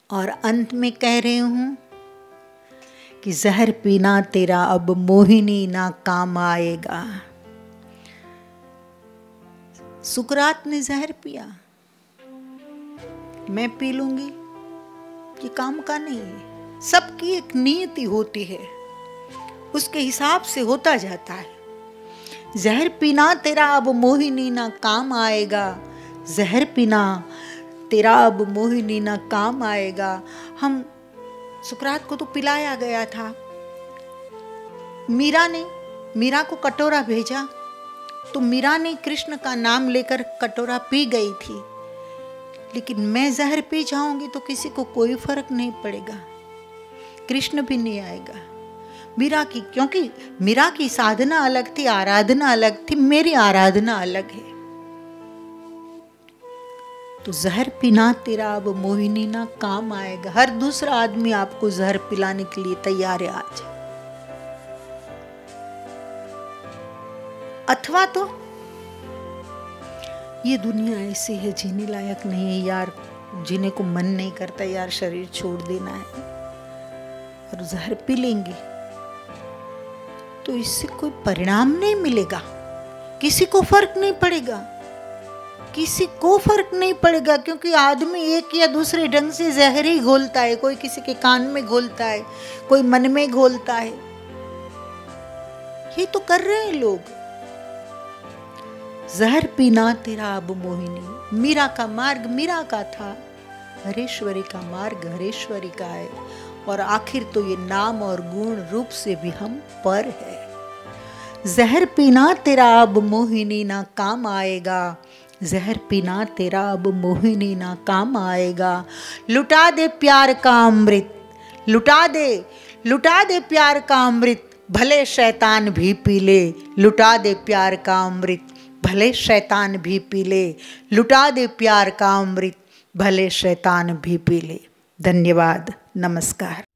और अंत में कह रही हूं कि जहर पीना तेरा अब मोहिनी ना काम आएगा। सुकरात ने जहर पिया, मैं पी लूंगी, ये काम का नहीं है। सबकी एक नियति होती है, उसके हिसाब से होता जाता है। जहर पीना तेरा अब मोहिनी ना काम आएगा, जहर पीना तेरा अब मोहिनी ना काम आएगा। हम सुकरात को तो पिलाया गया था, मीरा को कटोरा भेजा तो मीरा ने कृष्ण का नाम लेकर कटोरा पी गई थी। लेकिन मैं जहर पी जाऊंगी तो किसी को कोई फर्क नहीं पड़ेगा, कृष्ण भी नहीं आएगा। क्योंकि मीरा की साधना अलग थी, आराधना अलग थी, मेरी आराधना अलग है। तो जहर पीना तेरा अब मोहिनी ना काम आएगा। हर दूसरा आदमी आपको जहर पिलाने के लिए तैयार है आज। अथवा तो ये दुनिया ऐसी है, जीने लायक नहीं है यार, जीने को मन नहीं करता यार, शरीर छोड़ देना है, और जहर पी लेंगे तो इससे कोई परिणाम नहीं मिलेगा, किसी को फर्क नहीं पड़ेगा, किसी को फर्क नहीं पड़ेगा। क्योंकि आदमी एक या दूसरे ढंग से जहर ही घोलता है, कोई किसी के कान में घोलता है, कोई मन में घोलता है। ये तो कर रहे हैं लोग। जहर पीना तेरा अब मोहिनी, मीरा का मार्ग मीरा का था, हरेश्वरी का मार्ग हरेश्वरी का है, और आखिर तो ये नाम और गुण रूप से भी हम पर है। जहर पीना तेरा अब मोहिनी ना काम आएगा, जहर पीना तेरा अब मोहिनी ना काम आएगा। लुटा दे प्यार का अमृत, लुटा दे प्यार का अमृत, भले शैतान भी पी ले, लुटा दे प्यार का अमृत, भले शैतान भी पी ले, लुटा दे प्यार का अमृत, भले शैतान भी पी ले। धन्यवाद, नमस्कार।